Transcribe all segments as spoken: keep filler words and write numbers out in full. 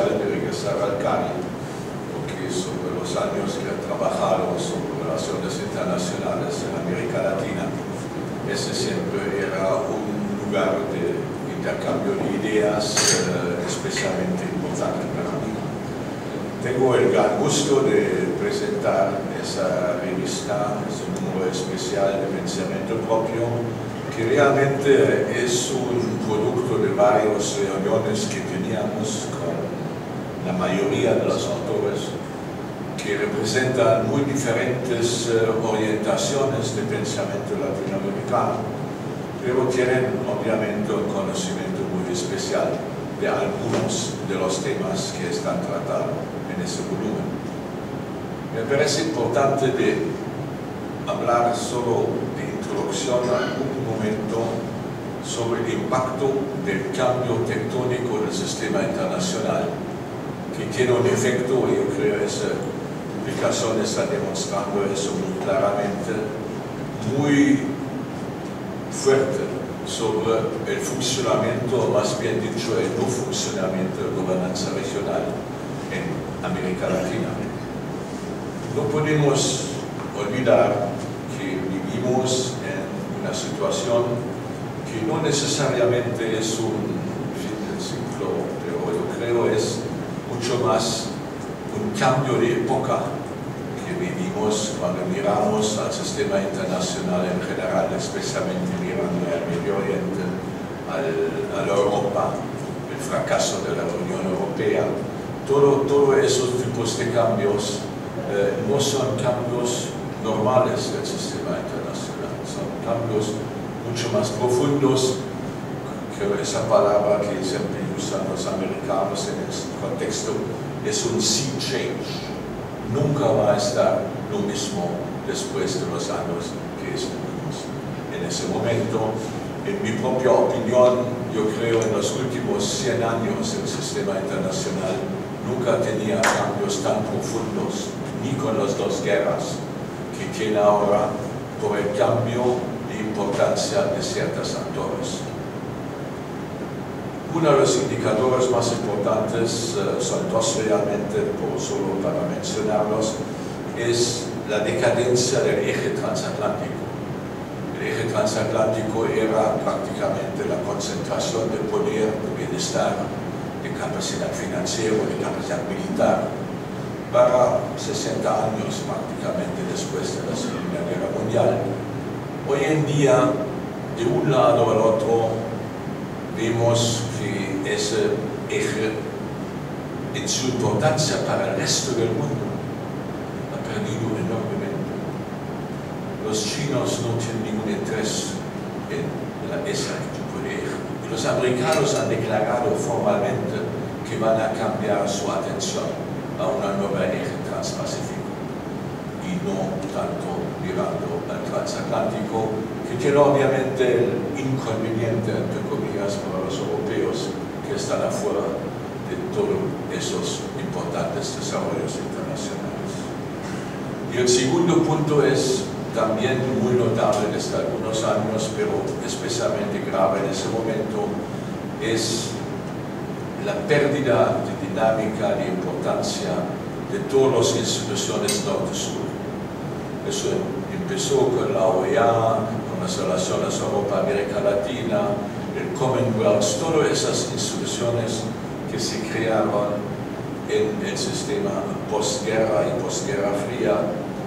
especial de regresar al Cali, porque sobre los años que he trabajado sobre relaciones internacionales en América Latina, ese siempre era un lugar de intercambio de ideas eh, especialmente importante para mí. Tengo el gran gusto de presentar esa revista, ese número especial de Pensamiento Propio, que realmente es un producto de varias reuniones que teníamos con la mayoría de los autores, que representan muy diferentes uh, orientaciones de pensamiento latinoamericano, pero tienen obviamente un conocimiento muy especial de algunos de los temas que están tratados en ese volumen. Me parece importante de hablar solo de introducción a algún momento sobre el impacto del cambio tectónico del sistema internacional, que tiene un efecto, y yo creo que esa publicación está demostrando eso muy claramente, muy fuerte sobre el funcionamiento, o más bien dicho, el no funcionamiento de gobernanza regional en América Latina. No podemos olvidar que vivimos en una situación que no necesariamente es un fin del ciclo, pero yo creo es mucho más un cambio de época que vivimos cuando miramos al sistema internacional en general, especialmente mirando al Medio Oriente, al, a la Europa, el fracaso de la Unión Europea. Todo, todos esos tipos de cambios eh, no son cambios normales del sistema internacional, son cambios mucho más profundos que esa palabra que siempre usan los americanos en este contexto. Es un sea change. Nunca va a estar lo mismo después de los años que estuvimos. En ese momento, en mi propia opinión, yo creo en los últimos cien años el sistema internacional nunca tenía cambios tan profundos, ni con las dos guerras que tiene ahora por el cambio de importancia de ciertos actores. Uno de los indicadores más importantes, uh, son dos realmente, por solo para mencionarlos, es la decadencia del eje transatlántico. El eje transatlántico era prácticamente la concentración de poder, de bienestar, de capacidad financiera, de capacidad militar, para sesenta años prácticamente después de la Segunda Guerra Mundial. Hoy en día, de un lado al otro, vemos que ese eje, en su importancia para el resto del mundo, ha perdido enormemente. Los chinos no tienen ningún interés en la, ese tipo de eje. Y los americanos han declarado formalmente que van a cambiar su atención a una nueva eje transpacífico y no tanto mirando al transatlántico, que tiene obviamente el inconveniente, entre comillas, para los europeos que están afuera de todos esos importantes desarrollos internacionales. Y el segundo punto es también muy notable desde algunos años, pero especialmente grave en ese momento, es la pérdida de dinámica, de importancia de todas las instituciones norte-sur. Eso empezó con la O E A, con las relaciones Europa-América Latina, el Commonwealth, todas esas instituciones que se crearon en el sistema postguerra y postguerra fría,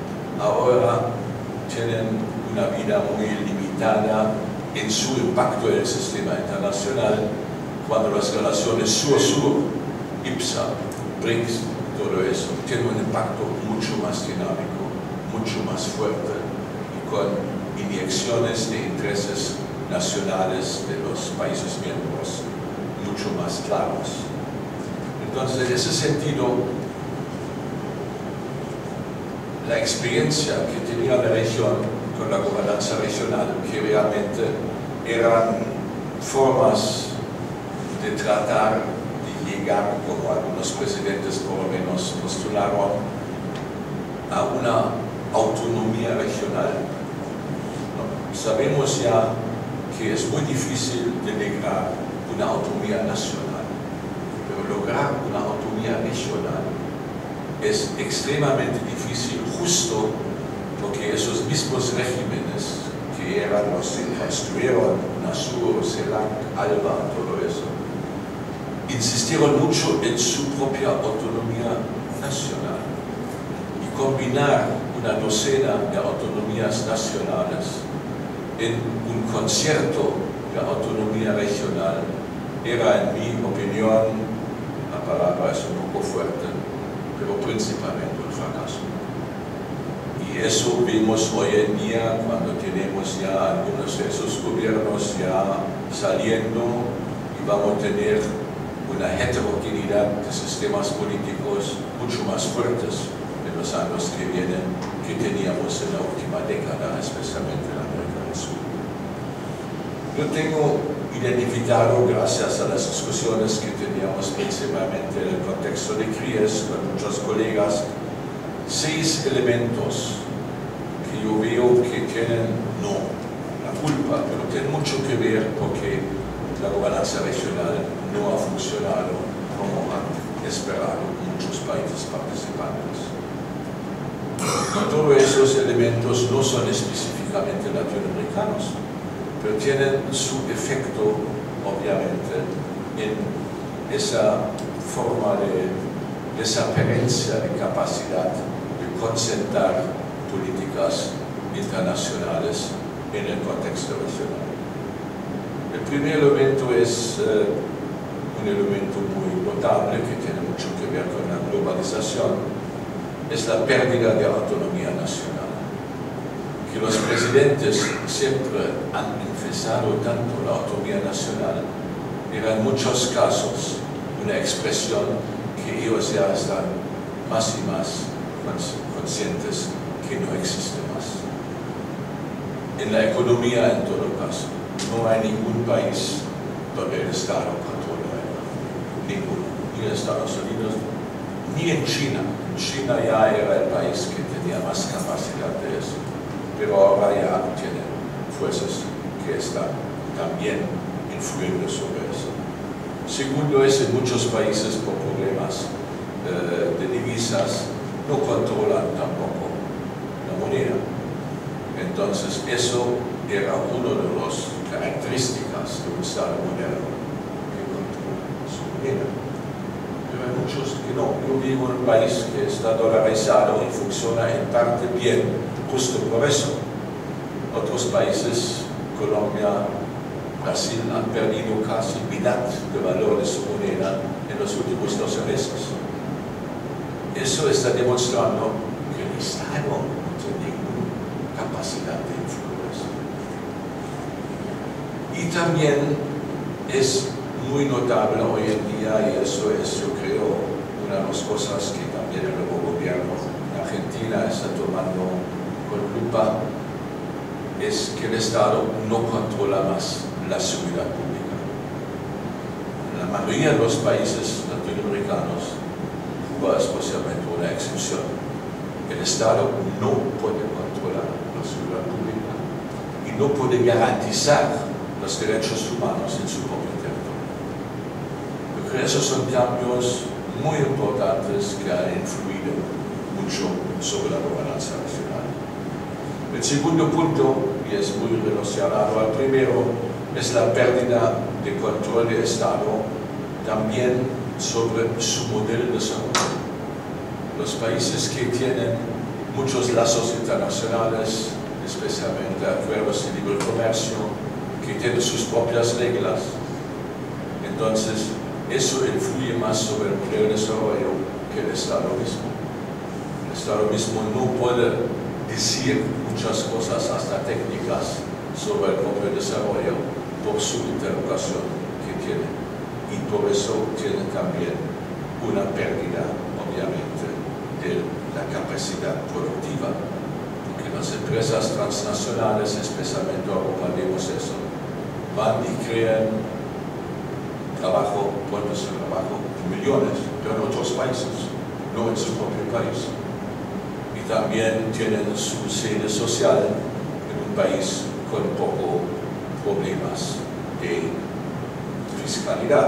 ahora tienen una vida muy limitada en su impacto en el sistema internacional, cuando las relaciones sur-sur, I P S A, B R I C S, todo eso, tienen un impacto mucho más dinámico, mucho más fuerte y con inyecciones de intereses nacionales de los países miembros mucho más claros. Entonces, en ese sentido, la experiencia que tenía la región con la gobernanza regional, que realmente eran formas de tratar de llegar, como algunos presidentes por lo menos postularon, a una autonomía regional. ¿No? Sabemos ya que es muy difícil de lograr una autonomía nacional, pero lograr una autonomía autonomía regional es extremadamente difícil, justo porque esos mismos regímenes que eran los que construyeron Nasur, Selac, Alba, todo eso, insistieron mucho en su propia autonomía nacional. Y combinar una docena de autonomías nacionales en un concierto de autonomía regional era, en mi opinión, la palabra es un poco fuerte, pero principalmente un fracaso. Y eso vimos hoy en día cuando tenemos ya algunos de esos gobiernos ya saliendo y vamos a tener una heterogeneidad de sistemas políticos mucho más fuertes en los años que vienen que teníamos en la última década, especialmente en América del Sur. Yo tengo identificado, gracias a las discusiones que teníamos principalmente en el contexto de CRIES con muchos colegas, seis elementos que yo veo que tienen, no la culpa, pero tienen mucho que ver porque la gobernanza regional no ha funcionado como han esperado muchos países participantes. Todos esos elementos no son específicamente latinoamericanos, pero tienen su efecto, obviamente, en esa forma de desaparencia de capacidad de concentrar políticas internacionales en el contexto regional. El primer elemento es eh, un elemento muy notable que tiene mucho que ver con la globalización, es la pérdida de autonomía nacional. Que los presidentes siempre han enfatizaron tanto la autonomía nacional, era en muchos casos una expresión que ellos ya están más y más conscientes que no existe más. En la economía, en todo caso, no hay ningún país donde el Estado controla, ninguno, ni en Estados Unidos, ni en China. China ya era el país que tenía más capacidad de eso, pero ahora ya tiene fuerzas que están también influyendo sobre eso. Segundo es, en muchos países por problemas eh, de divisas no controlan tampoco la moneda. Entonces eso era una de las características de un Estado moderno, que controla su moneda. Pero hay muchos que no. Yo vivo en un país que está dolarizado y funciona en parte bien, justo por eso. Otros países, Colombia, Brasil, han perdido casi mitad de valor de su moneda en los últimos doce meses. Eso está demostrando que el Estado no tiene ninguna capacidad de influencia. Y también es muy notable hoy en día, y eso es, yo creo, una de las cosas que también el nuevo gobierno en Argentina está tomando con lupa, es que el Estado no controla más la seguridad pública. En la mayoría de los países latinoamericanos, Cuba es posiblemente una excepción, el Estado no puede controlar la seguridad pública y no puede garantizar los derechos humanos en su propio territorio. Esos son cambios muy importantes que han influido mucho sobre la gobernanza nacional. El segundo punto, y es muy relacionado al primero, es la pérdida de control del Estado también sobre su modelo de desarrollo. Los países que tienen muchos lazos internacionales, especialmente acuerdos de libre comercio, que tienen sus propias reglas, entonces eso influye más sobre el modelo de desarrollo que el Estado mismo. El Estado mismo no puede decir muchas cosas, hasta técnicas, sobre el propio desarrollo por su interrogación que tiene. Y por eso tiene también una pérdida, obviamente, de la capacidad productiva. Porque las empresas transnacionales, especialmente en Europa, vemos eso, van y crean trabajo, puestos de trabajo, millones, pero en otros países, no en su propio país. Y también tienen su sede social en un país con poco problemas de fiscalidad.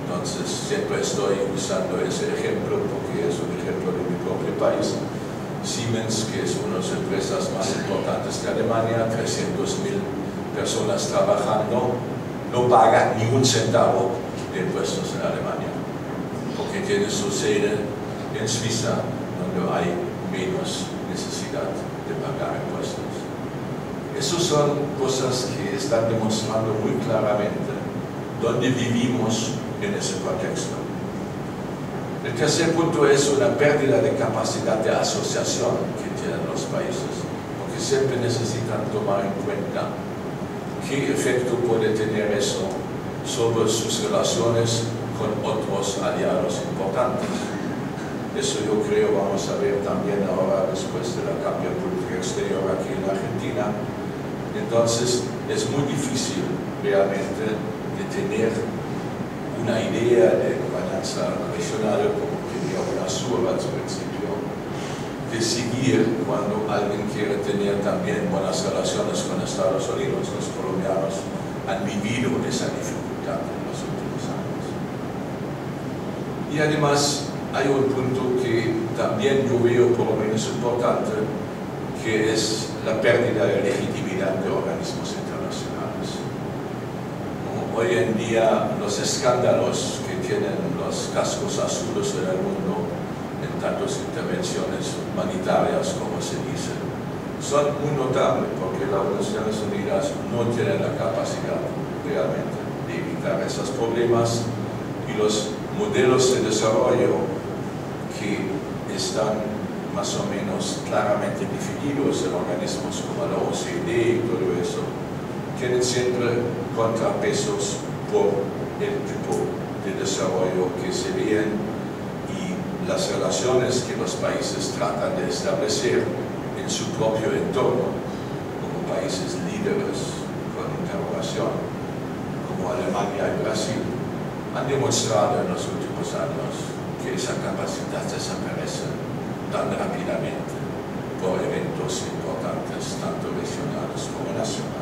Entonces, siempre estoy usando ese ejemplo porque es un ejemplo de mi propio país. Siemens, que es una de las empresas más importantes de Alemania, trescientas mil personas trabajando, no paga ni un centavo de impuestos en Alemania, porque tiene su sede en Suiza, donde hay menos necesidad de pagar impuestos. Esas son cosas que están demostrando muy claramente dónde vivimos en ese contexto. El tercer punto es una pérdida de capacidad de asociación que tienen los países, porque siempre necesitan tomar en cuenta qué efecto puede tener eso sobre sus relaciones con otros aliados importantes. Eso yo creo vamos a ver también ahora después de la cambio de política exterior aquí en Argentina. Entonces es muy difícil realmente de tener una idea de gobernanza regional, como tenía UNASUR al principio, de seguir cuando alguien quiere tener también buenas relaciones con Estados Unidos. Los colombianos han vivido esa dificultad en los últimos años. Y además hay un punto que también yo veo por lo menos importante, que es la pérdida de legitimidad de organismos internacionales. Hoy en día los escándalos que tienen los cascos azules en el mundo en tantas intervenciones humanitarias, como se dice, son muy notables porque las Naciones Unidas no tienen la capacidad realmente de evitar esos problemas, y los modelos de desarrollo que están más o menos claramente definidos en organismos como la O C D y todo eso, tienen siempre contrapesos por el tipo de desarrollo que se ven y las relaciones que los países tratan de establecer en su propio entorno, como países líderes con interrogación, como Alemania y Brasil, han demostrado en los últimos años que esa capacidad desaparece tan rápidamente por eventos importantes, tanto regionales como nacionales.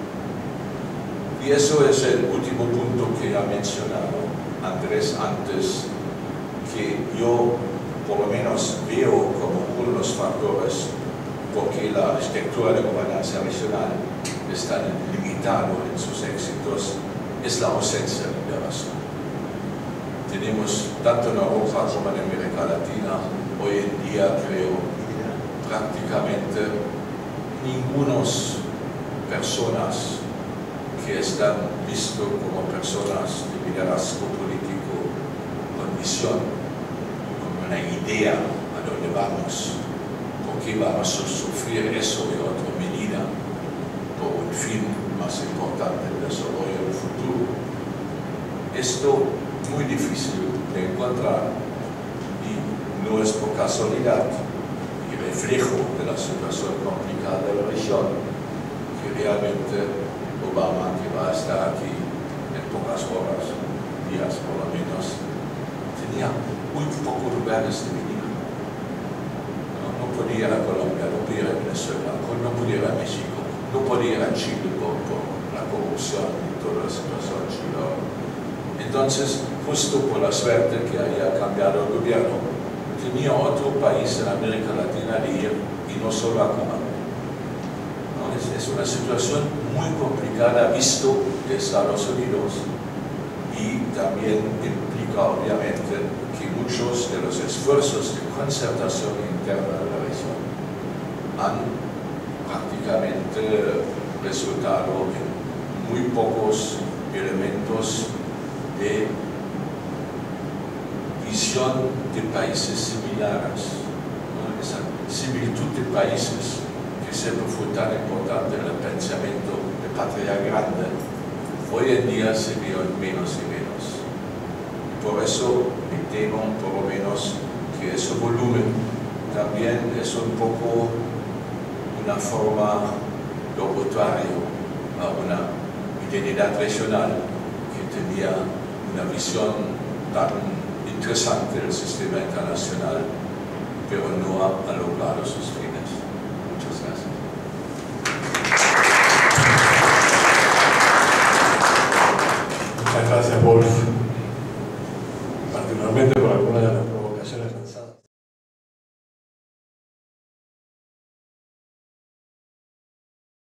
Y eso es el último punto que ha mencionado Andrés antes, que yo por lo menos veo como uno de los factores porque la arquitectura de gobernanza regional es tan limitada en sus éxitos, es la ausencia de liberación. Tenemos tanto en Europa como en América Latina, hoy en día creo prácticamente ninguna personas que están vistas como personas de liderazgo político con visión, con una idea a dónde vamos, por qué vamos a sufrir eso de otra medida, por un fin más importante del desarrollo del futuro. Esto es muy difícil de encontrar y no es por casualidad y reflejo de la situación complicada de la región que realmente Obama, que va a estar aquí en pocas horas, días por lo menos, tenía muy pocos lugares de venir. No, no podía ir a Colombia, no podía ir a Venezuela, no podía ir a México, no podía ir a Chile por, por la corrupción y toda la situación en Chile. Entonces, justo por la suerte que haya cambiado el gobierno, tenía otro país en América Latina de ir, y no solo a Cuba. ¿No? Es, es una situación muy complicada visto de Estados Unidos, y también implica obviamente que muchos de los esfuerzos de concertación interna de la región han prácticamente resultado en muy pocos elementos de visión de países similares, ¿no? Esa similitud de países que siempre fue tan importante en el pensamiento de patria grande, hoy en día se ve menos y menos. Y por eso me temo, por lo menos, que ese volumen también es un poco una forma locutoria a una identidad regional que tenía una visión tan interesante del sistema internacional, pero no ha, ha logrado sus fines. Muchas gracias. Muchas gracias, Wolf. particularmente por algunas de las